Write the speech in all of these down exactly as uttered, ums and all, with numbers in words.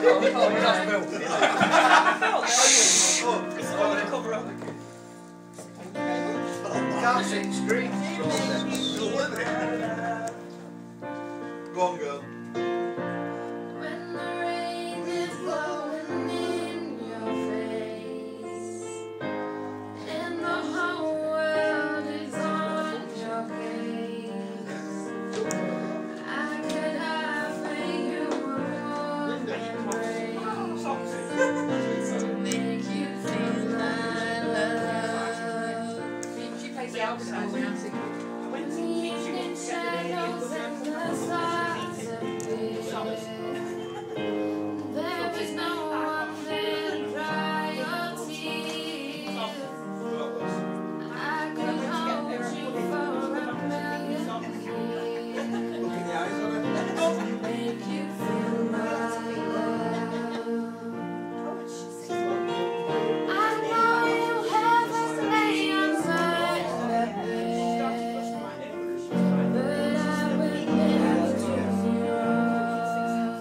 Can't sing screams. Go on, girl. When the rain is blowing in your face and the whole world is on your case, I could offer you a warm embrace to make you feel my love. She plays the album now. Evening shadows and the stars appear. There is no one there to dry your tears. I could hold you for a million years to make you feel my love. I know you haven't lay on my bed, but I will never do you wrong.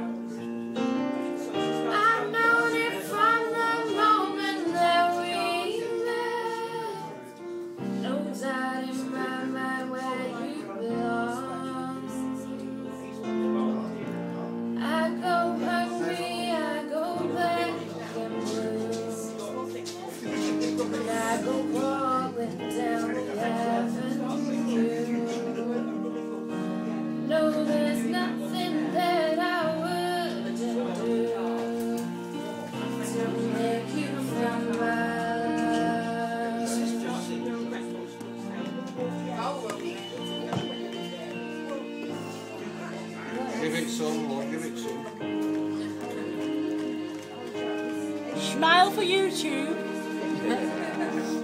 I've known it from the moment that we met. No doubt in my mind where you belong. I go hungry, I go black and blue, but I go crawling down the avenue. No, there's nothing that I wouldn't do to make you feel my love. Give it some, love, give it some. Smile for YouTube.